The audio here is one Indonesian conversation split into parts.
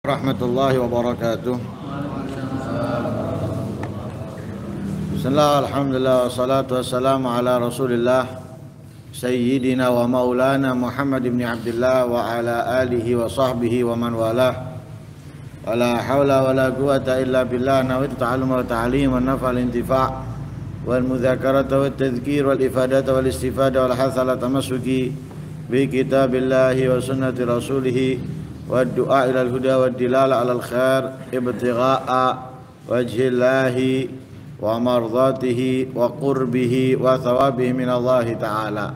Warahmatullahi wabarakatuh. Bismillah, alhamdulillah, wassalatu wassalamu ala rasulillah Sayyidina wa maulana Muhammad ibn Abdullah wa ala alihi wa sahbihi wa man walah. Wa la hawla wa la quwata illa billah. Nawaitu ta'allum wa ta'lim wa naf'al intifa' wal mudzakarata wa tadhkir wal ifadata wal istifada wal hatha ala tamassuki bi kitabillahi wa sunnati rasulih wa du'a ila al-huda wa dilala ala al-khair ibtigha'a wajhillahi wa mardatihi wa qurbihi wa thawabihi min Allah ta'ala.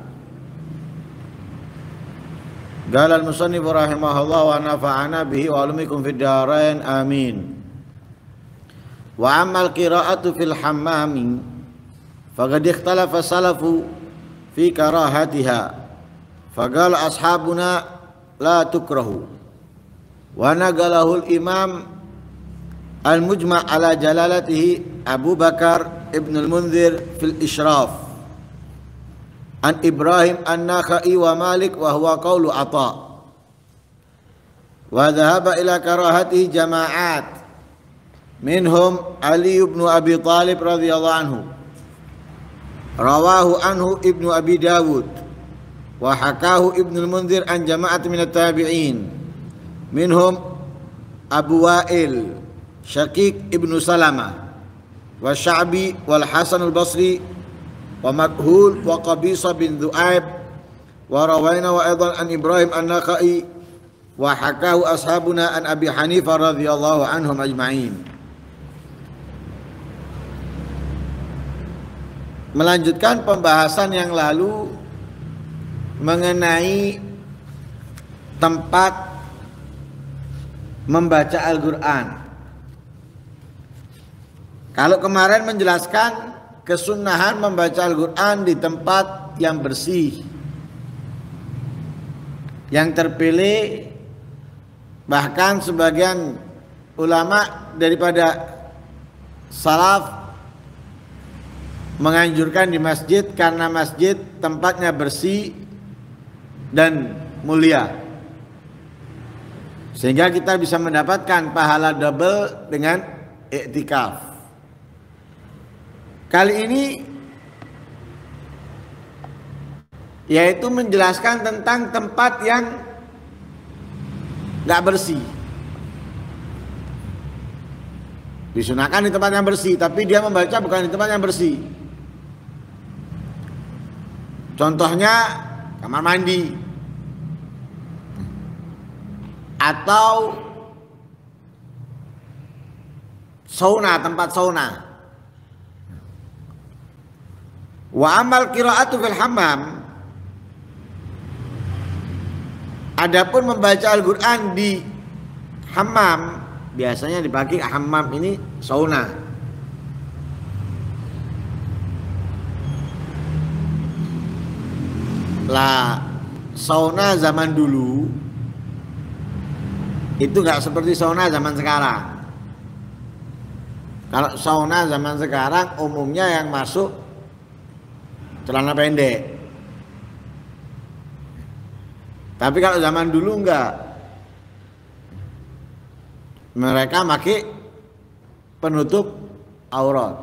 Qala al-musannif rahimahullah wa nafa'ana bihi wa alumikum fid darain amin. Wa amma al-qira'atu fil hammam faqad ikhtalafa salafu fi karahatiha faqala ashabuna la tukrahu wa nagalahu al-imam al-mujma' ala jalalatihi Abu Bakar ibn al-Munzir fil Ishraf an Ibrahim an-Nakhai wa Malik wa huwa qawlu Atha wa dhahaba ila karahatihi jama'at minhum Ali ibn Abi Talib radhiyallahu anhu rawahu anhu ibnu Abi Dawud wa hakahu ibn al-Munzir an jama'at min at-tabi'in minhum Abu Wa'il Syaqiq ibnu Salamah wa Sya'bi wal Hasan al-Basri wa Makhul wa Qabisa bin Dhu'aib wa rawayna wa aidan an Ibrahim an-Nakhai wa hakahu ashabuna an Abi Hanifah radhiyallahu anhum ajma'in. Melanjutkan pembahasan yang lalu mengenai tempat membaca Al-Quran. Kalau kemarin menjelaskan kesunahan membaca Al-Quran di tempat yang bersih, yang terpilih, bahkan sebagian ulama daripada salaf menganjurkan di masjid karena masjid tempatnya bersih dan mulia, sehingga kita bisa mendapatkan pahala double dengan iktikaf. Kali ini yaitu menjelaskan tentang tempat yang tidak bersih. Disunahkan di tempat yang bersih, tapi dia membaca bukan di tempat yang bersih. Contohnya kamar mandi atau sauna, tempat sauna. Wa amal qira'atu fil hammam, adapun membaca Al-Qur'an di hammam, biasanya dipakai hammam ini sauna. Lah sauna zaman dulu itu enggak seperti sauna zaman sekarang. Kalau sauna zaman sekarang umumnya yang masuk celana pendek. Tapi kalau zaman dulu enggak. Mereka pakai penutup aurat.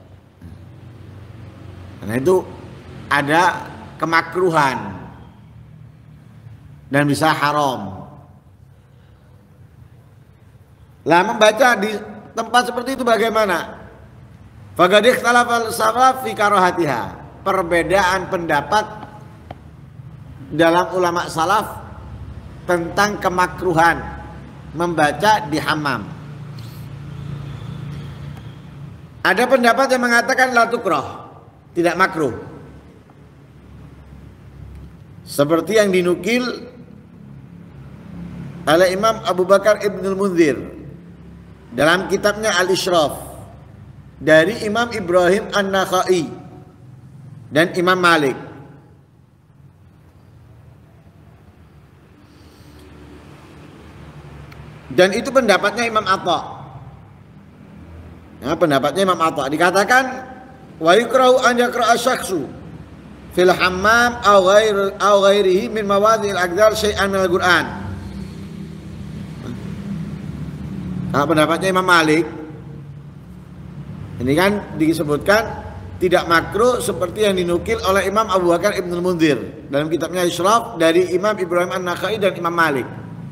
Karena itu ada kemakruhan dan bisa haram. Lah membaca di tempat seperti itu bagaimana? Faqad ikhtalafa as-salaf fi karahatiha. Perbedaan pendapat dalam ulama salaf tentang kemakruhan membaca di hammam. Ada pendapat yang mengatakan la tukrah, tidak makruh, seperti yang dinukil oleh Imam Abu Bakar ibn al-Munzir dalam kitabnya Al-Ishraf dari Imam Ibrahim an-Nakhai dan Imam Malik. Dan itu pendapatnya Imam Atha. Ya, pendapatnya Imam Atha. Dikatakan wa yukrahu an yaqra'a syakhsu fil hammam aw ghairihi min mawadhi'il aqdar syai'an min al-Qur'an. Kalau pendapatnya Imam Malik, ini kan disebutkan tidak makruh seperti yang dinukil oleh Imam Abu Bakar Ibnul Munzir dalam kitabnya Isyraf dari Imam Ibrahim An-Nakhai dan Imam Malik.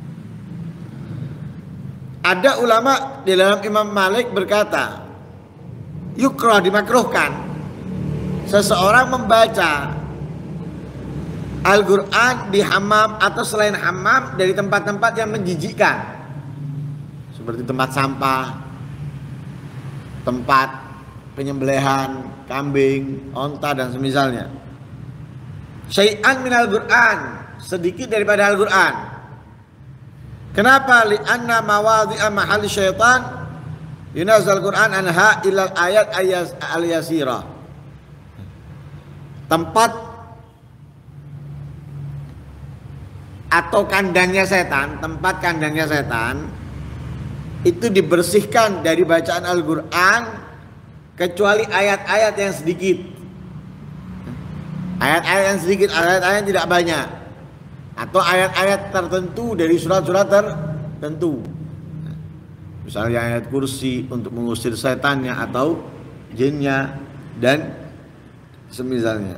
Ada ulama di dalam Imam Malik berkata, yukrah, dimakruhkan seseorang membaca Al-Quran di hammam atau selain hammam dari tempat-tempat yang menjijikkan, seperti tempat sampah, tempat penyembelihan kambing, onta dan semisalnya. Syai'an minal Quran, sedikit daripada Al-Quran. Kenapa? Li'anna mawadhi'a mahali syaitan yunazal Quran anha ilal ayat al-yasira. Tempat atau kandangnya setan, tempat kandangnya setan itu dibersihkan dari bacaan Al-Quran kecuali ayat-ayat yang sedikit. Ayat-ayat yang sedikit, ayat-ayat yang tidak banyak, atau ayat-ayat tertentu dari surat-surat tertentu. Misalnya ayat kursi untuk mengusir setannya atau jinnya dan semisalnya.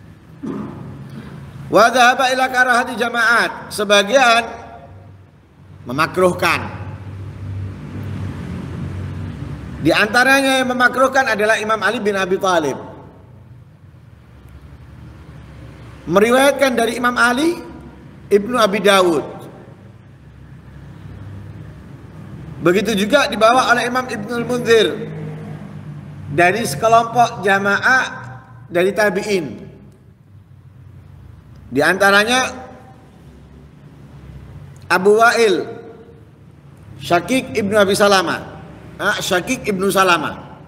Wa dhahaba ila karahati jamaat, sebagian memakruhkan. Di antaranya yang memakruhkan adalah Imam Ali bin Abi Thalib. Meriwayatkan dari Imam Ali, Ibnu Abi Dawud. Begitu juga dibawa oleh Imam Ibnul Munzir dari sekelompok jamaah dari tabi'in. Di antaranya Abu Wa'il, Syakik Ibnu Abi Salamah, Syakik Ibnu Salamah,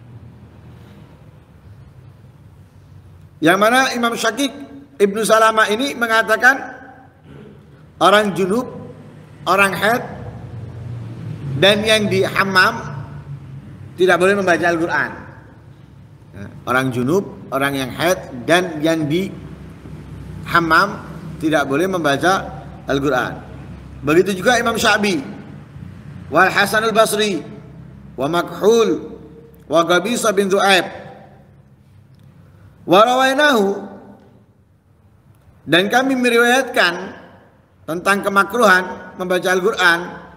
yang mana Imam Syakik Ibnu Salamah ini mengatakan orang junub, orang haid, dan yang di hammam tidak boleh membaca Al-Quran. Orang junub, orang yang haid, dan yang di hammam tidak boleh membaca Al-Quran. Begitu juga Imam Sya'bi, wal Hasan al-Basri, wa Makhul, wa Qabisa bin Du'aib, wa rawainahu, dan kami meriwayatkan tentang kemakruhan membaca Al-Quran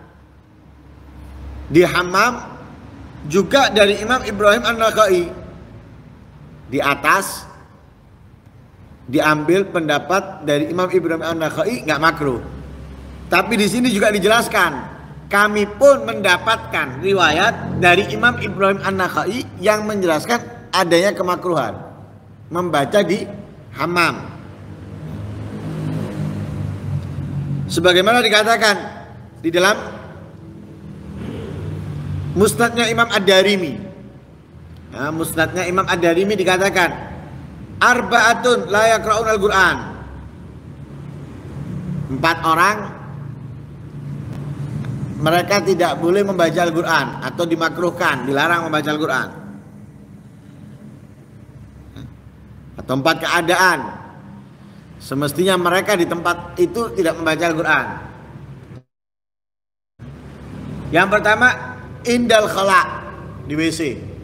di hammam juga dari Imam Ibrahim An-Nakhai. Di atas diambil pendapat dari Imam Ibrahim An-Nakhai nggak makruh, tapi di sini juga dijelaskan kami pun mendapatkan riwayat dari Imam Ibrahim An-Nakhai yang menjelaskan adanya kemakruhan membaca di hammam. Sebagaimana dikatakan di dalam musnadnya Imam Ad-Darimi. Nah, musnadnya Imam Ad-Darimi dikatakan arba'atun la yaqra'un al-Qur'an. 4 orang mereka tidak boleh membaca Al-Quran atau dimakruhkan, dilarang membaca Al-Quran. Atau 4 keadaan semestinya mereka di tempat itu tidak membaca Al-Quran. Yang pertama, indal khala, di WC.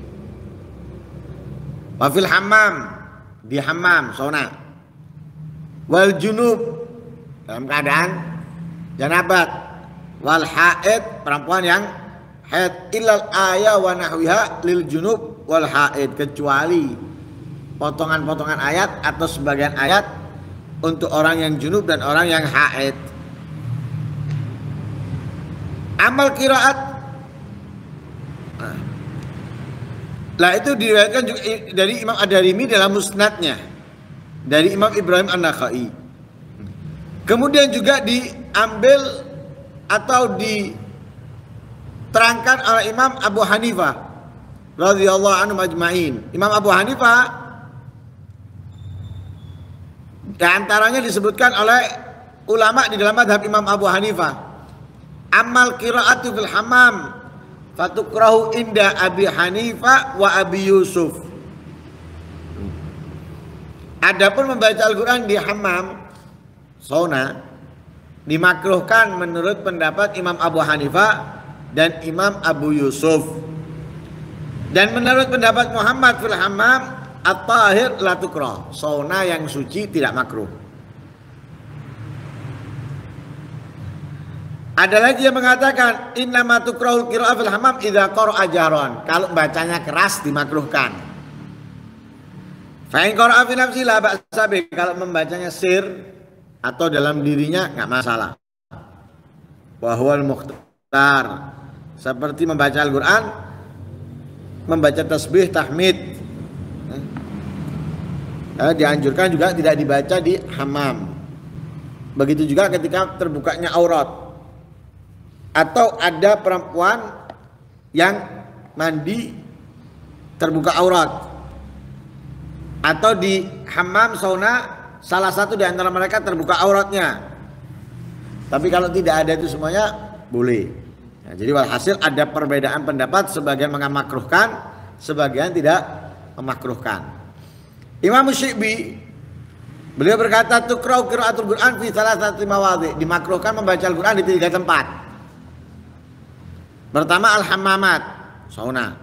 Wafil hammam, di hammam, sauna. Wal junub, dalam keadaan janabat. Wal haid, perempuan yang haid, illal ayah wa nahwiha lil junub wal haid, kecuali potongan-potongan ayat atau sebagian ayat untuk orang yang junub dan orang yang haid. Amal qiraat, nah itu diriwayatkan juga dari Imam Ad-Darimi dalam musnadnya dari Imam Ibrahim An-Nakhai. Kemudian juga diambil atau diterangkan oleh Imam Abu Hanifah radhiyallahu anhu majma'in. Imam Abu Hanifah di antaranya disebutkan oleh ulama di dalam madhab Imam Abu Hanifah, amal qiraatu fil hammam fatukrahu inda Abi Hanifah wa Abi Yusuf. Adapun membaca Al-Quran di hammam, sauna, dimakruhkan menurut pendapat Imam Abu Hanifah dan Imam Abu Yusuf. Dan menurut pendapat Muhammad fil hammam at-tahir la tukrah, sauna yang suci tidak makruh. Ada lagi yang mengatakan innama tukrahul qira'ah fil hammam idza qara'a jahran, kalau bacanya keras dimakruhkan. Fa in qara'a fi nafsi la ba'sa bih, kalau membacanya sir atau dalam dirinya enggak masalah. Wa huwal mukhtar, seperti membaca Al-Qur'an, membaca tasbih, tahmid. Dianjurkan juga tidak dibaca di hammam. Begitu juga ketika terbukanya aurat. Atau ada perempuan yang mandi terbuka aurat, atau di hammam sauna salah satu di antara mereka terbuka auratnya. Tapi kalau tidak ada itu semuanya boleh. Nah, jadi walhasil ada perbedaan pendapat, sebagian memakruhkan, sebagian tidak memakruhkan. Imam Syi'bi beliau berkata tukrau qiraatul Qur'an fi salasati mawadhi, dimakruhkan membaca Al-Qur'an di 3 tempat. Pertama al-hammamat, sauna.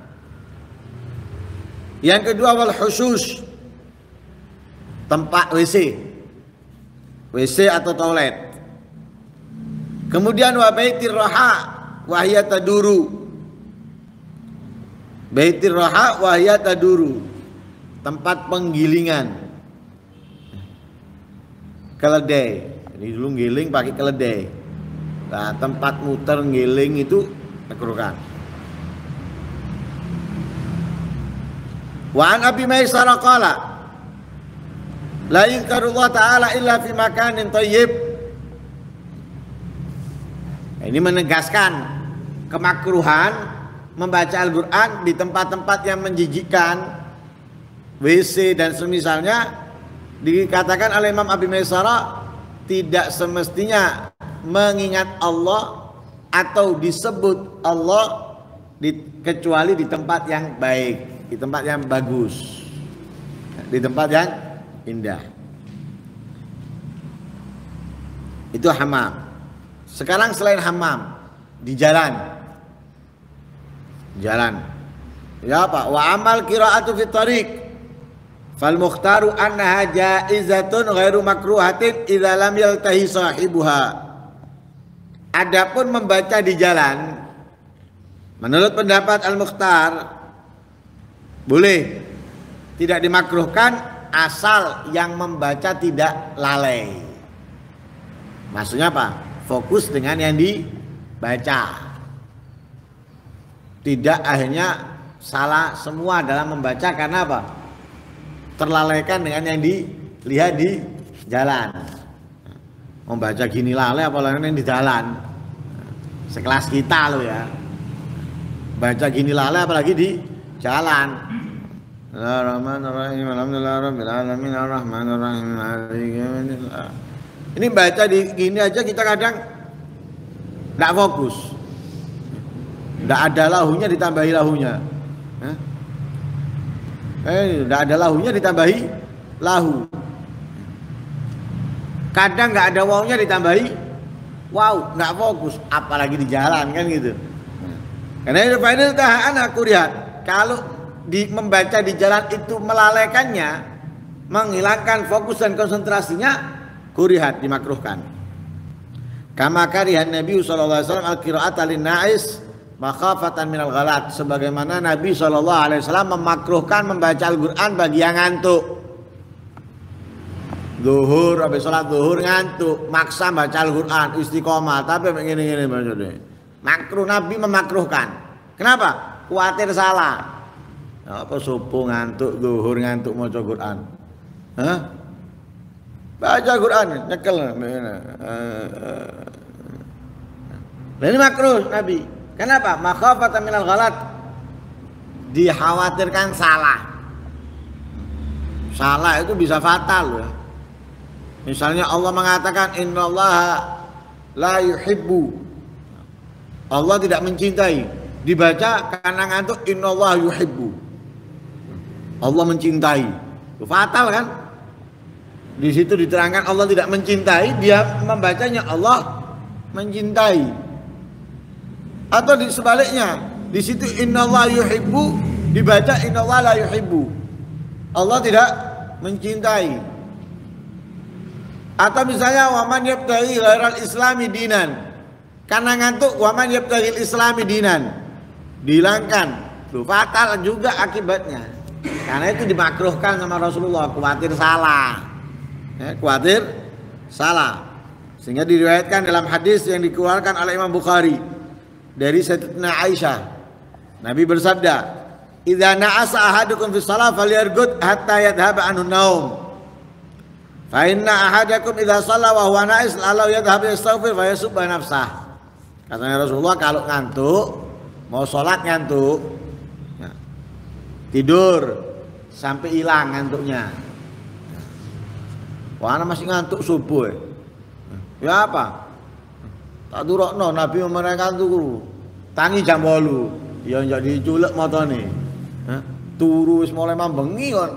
Yang kedua wal husus, tempat WC atau toilet. Kemudian wa baitir raha wa hiya taduru, baitir raha wa hiya taduru, tempat penggilingan, keledai. Jadi dulu giling pakai keledai. Nah, tempat muter giling itu makruhkan. Wa an Abi Maisarah qala la yuzkarullah ta'ala illa fi makanin thayyib. Ini menegaskan kemakruhan membaca Al-Qur'an di tempat-tempat yang menjijikkan, WC dan semisalnya. Dikatakan oleh Imam Abi Maisarah tidak semestinya mengingat Allah atau disebut Allah kecuali di tempat yang baik, di tempat yang bagus, di tempat yang indah. Itu hammam. Sekarang selain hammam, di jalan. Ya Pak, wa amal qiraatu fi tariq fal mukhtaru annaha jaizatun ghairu makruhatin idza lam yaltahi sahibuha. Adapun membaca di jalan, menurut pendapat Al-Mukhtar boleh, tidak dimakruhkan asal yang membaca tidak lalai. Maksudnya apa? Fokus dengan yang dibaca, tidak akhirnya salah semua dalam membaca karena apa? Terlalaikan dengan yang dilihat di jalan. Membaca gini lalai apalagi yang di jalan, sekelas kita loh ya, baca gini lalai apalagi di jalan. Bismillahirrahmanirrahim, alhamdulillahirabbil alamin, arrahmanirrahim, maliki yaumiddin. Ini baca di gini aja kita kadang tidak fokus, tidak ada lahunya ditambahi lahunya, tidak ada lahunya ditambahi lahu. Kadang nggak ada wawnya ditambahi wow, nggak fokus, apalagi di jalan kan gitu. Karena itu final tahan aku lihat kalau membaca di jalan itu melalaikannya, menghilangkan fokus dan konsentrasinya, kurihat, dimakruhkan. Kama karihan Nabi sallallahu alaihi wasallam al-qira'ata lin-na'is makhafatan minal ghalat, sebagaimana Nabi sallallahu alaihi wasallam memakruhkan membaca Al-Qur'an bagi yang ngantuk. Zuhur, habis sholat zuhur ngantuk, maksa baca Al-Qur'an istiqomah, tapi begini-gini maksudnya. Makruh, Nabi memakruhkan. Kenapa? Khawatir salah. Apa subuh ngantuk, zuhur ngantuk mau baca Qur'an? Baca Qur'an, nyekel. Ini makruh Nabi. Kenapa? Makhafatan minal ghalat. Dikhawatirkan salah. Salah itu bisa fatal ya. Misalnya Allah mengatakan innallaha la yuhibbu, Allah tidak mencintai, dibaca karena ngantuk innallaha yuhibbu, Allah mencintai. Itu fatal kan? Di situ diterangkan Allah tidak mencintai, dia membacanya Allah mencintai. Atau di sebaliknya, di situ innallaha yuhibbu dibaca innallaha la yuhibbu. Allah tidak mencintai. Atau misalnya waman yabtaghi ghairal islami dinan. Karena ngantuk waman yabtaghil islami dinan. Dihilangkan. Loh, fatal juga akibatnya. Karena itu dimakruhkan sama Rasulullah, khawatir salah. Ya, khawatir salah. Sehingga diriwayatkan dalam hadis yang dikeluarkan oleh Imam Bukhari dari Sayyidatina Aisyah. Nabi bersabda, "Idza na'asa ahadukum fi shalah falyargud hatta yadhhaba anhu naum. Fa inna ahadakum idza shalla wa huwa na'is lalau yadhhab yastaghfir fa yasubba nafsah." Katanya Rasulullah, kalau ngantuk, mau sholat ngantuk, ya, tidur sampai hilang ngantuknya. Wah, ana masih ngantuk subuh. Ya apa? Tak durokno Nabi memerintahkan turu. Tangi jam 8. Ya njak diculek motone. Turu wis mulai mambengi kon.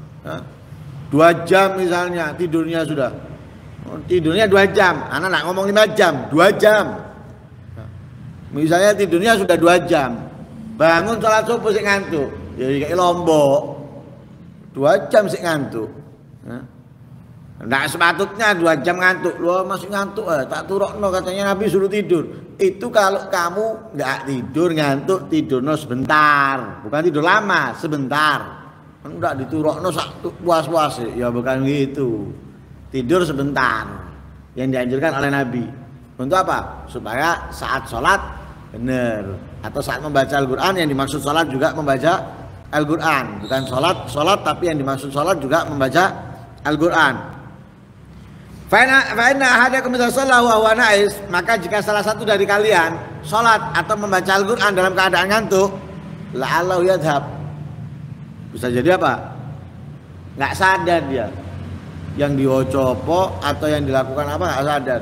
2 jam misalnya tidurnya sudah. Tidurnya 2 jam. Anak nak ngomong 5 jam, 2 jam. Misalnya tidurnya sudah 2 jam. Bangun sholat subuh sik ngantuk. Ya kayak lombok. 2 jam sik ngantuk. Nggak sepatutnya 2 jam ngantuk. Loh masih ngantuk, tak turokno katanya Nabi suruh tidur. Itu kalau kamu nggak tidur ngantuk, tidurno sebentar, bukan tidur lama, sebentar. Enggak diturokno sak puas-puas ya, bukan gitu. Tidur sebentar yang dianjurkan oleh Nabi. Untuk apa? Supaya saat sholat benar, atau saat membaca Al-Quran. Yang dimaksud sholat juga membaca Al-Quran, bukan sholat tapi yang dimaksud sholat juga membaca Al-Quran. Fa'inna ahadakum idza shalla wa huwa na'is, maka jika salah satu dari kalian salat atau membaca Al-Qur'an dalam keadaan ngantuk, la'allahu yadhhab. Bisa jadi apa? Enggak sadar dia. Yang diocopo atau yang dilakukan apa enggak sadar.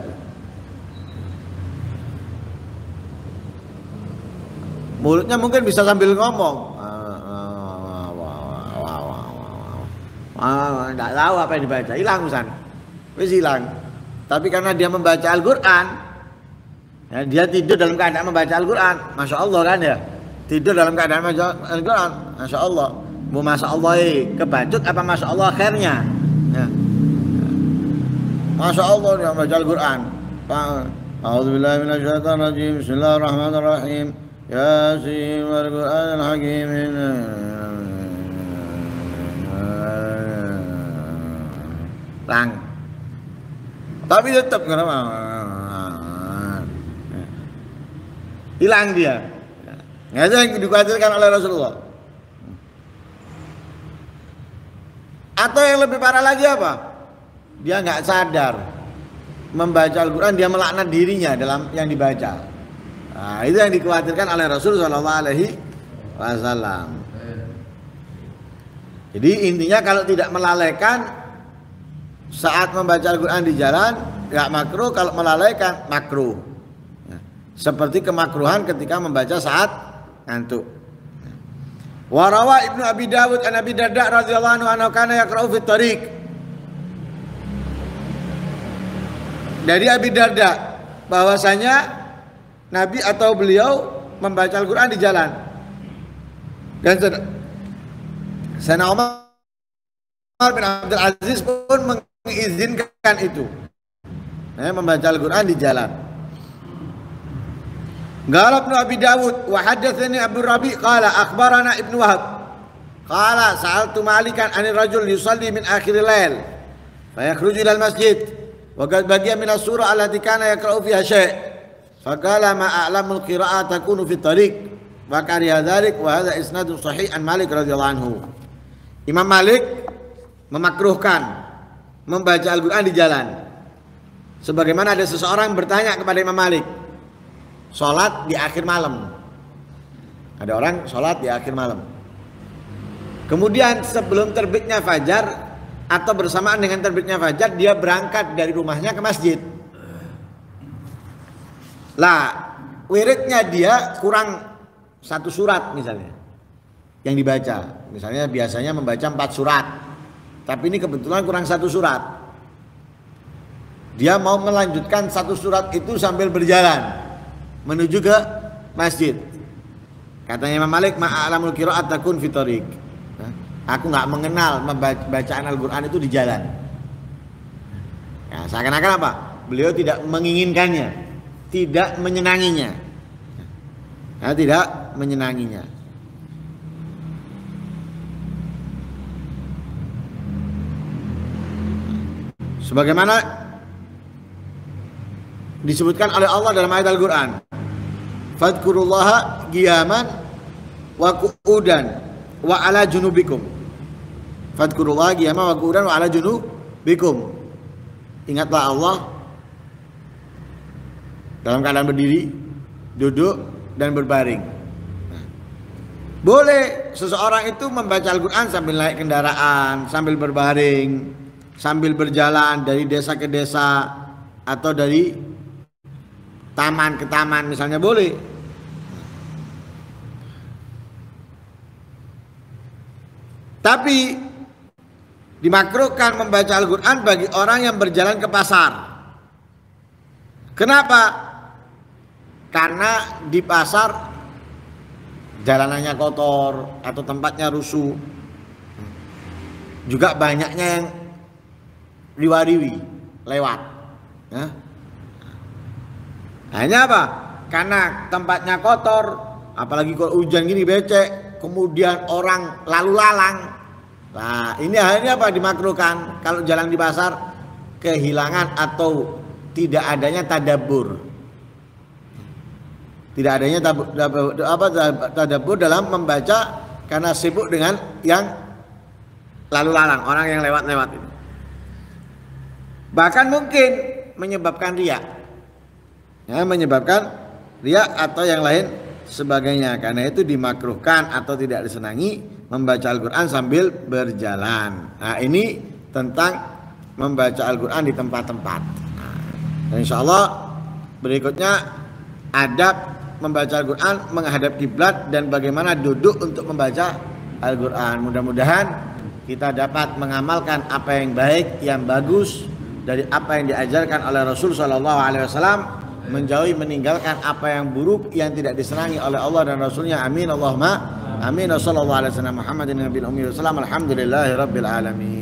Mulutnya mungkin bisa sambil ngomong. Enggak tahu apa yang dibaca, hilang urusan. Wis hilang. Tapi karena dia membaca Al-Quran, ya, dia tidur dalam keadaan membaca Al-Quran. Masya Allah kan ya, tidur dalam keadaan membaca Al-Quran. Masya Allah. Bu Masya Allah kebacut apa Masya Allah akhirnya ya. Masya Allah dia membaca Al-Quran. A'udzubillahi minasyaitonirrajim. Bismillahirrahmanirrahim. Yasin wal Qur'anil hakim. Lang. Tapi tetap kenapa? Hilang dia. Nah, itu yang dikhawatirkan oleh Rasulullah. Atau yang lebih parah lagi apa? Dia nggak sadar membaca Al-Quran, dia melaknat dirinya dalam yang dibaca. Nah, itu yang dikhawatirkan oleh Rasulullah SAW. Jadi intinya kalau tidak melalaikan saat membaca Al-Quran di jalan, ya makruh. Kalau melalaikan, makruh. Ya. Seperti kemakruhan ketika membaca saat ngantuk. Warawa Ibnu Abi Dawud an Abi Darda radhiyallahu anhu kana yaqra'u fit thariq. Dari Abi Darda bahwasanya Nabi atau beliau membaca Al-Quran di jalan. Dan Sayyidina Umar bin Abdul Aziz pun mengizinkan itu, membaca Al-Quran di jalan. Qala Ibnu Abi Dawud wa haddatsani Abu Rabi' qala akhbarana Ibnu Wahab qala sa'altu Malikan 'anil rajul yusalli min akhiril lail fa yakhruju ila al-masjid wa qad baqiya min as-surah allati kana yaqra'u fiha syai' fa qala ma a'lamul qira'ah takunu fi tariq wa kariha dzalik wa hadza isnadun sahih an Malik radhiyallahu anhu. Imam Malik memakruhkan membaca Al-Quran di jalan. Sebagaimana ada seseorang bertanya kepada Imam Malik, sholat di akhir malam. Ada orang sholat di akhir malam. Kemudian sebelum terbitnya fajar atau bersamaan dengan terbitnya fajar, dia berangkat dari rumahnya ke masjid. Lah, wiridnya dia kurang 1 surat misalnya yang dibaca. Misalnya biasanya membaca 4 surat. Tapi ini kebetulan kurang 1 surat. Dia mau melanjutkan 1 surat itu sambil berjalan menuju ke masjid. Katanya Imam Malik, ma'alamul qira'at takun fi tariq. Aku nggak mengenal bacaan Al-Quran itu di jalan. Ya, seakan-akan apa? Beliau tidak menginginkannya, tidak menyenanginya. Ya, tidak menyenanginya. Sebagaimana disebutkan oleh Allah dalam ayat Al-Quran, fadkurullaha qiyaman wa qu'udan wa ala junubikum. Fadkurullaha qiyaman wa qu'udan wa ala junubikum. Ingatlah Allah dalam keadaan berdiri, duduk, dan berbaring. Boleh seseorang itu membaca Al-Quran sambil naik kendaraan, sambil berbaring, sambil berjalan dari desa ke desa, atau dari taman ke taman misalnya, boleh. Tapi dimakruhkan membaca Al-Quran bagi orang yang berjalan ke pasar. Kenapa? Karena di pasar jalanannya kotor atau tempatnya rusuh. Juga banyaknya yang riwa-riwi lewat. Hanya apa? Karena tempatnya kotor, apalagi kalau hujan gini becek, kemudian orang lalu lalang. Nah, ini akhirnya apa? Dimakruhkan kalau jalan di pasar kehilangan atau tidak adanya tadabbur. Tidak adanya tadabbur dalam membaca karena sibuk dengan yang lalu lalang, orang yang lewat-lewat ini. Bahkan mungkin menyebabkan riya. Ya, menyebabkan riya atau yang lain sebagainya. Karena itu dimakruhkan atau tidak disenangi membaca Al-Quran sambil berjalan. Nah, ini tentang membaca Al-Quran di tempat-tempat. Dan insya Allah berikutnya adab membaca Al-Quran menghadap kiblat dan bagaimana duduk untuk membaca Al-Quran. Mudah-mudahan kita dapat mengamalkan apa yang baik, yang bagus dari apa yang diajarkan oleh Rasul SAW, menjauhi meninggalkan apa yang buruk yang tidak disenangi oleh Allah dan Rasulnya. Amin Allahumma amin. Wassallallahu ala sayyidina Muhammadin nabiyil ummi wasallam. Alhamdulillahi rabbil alamin.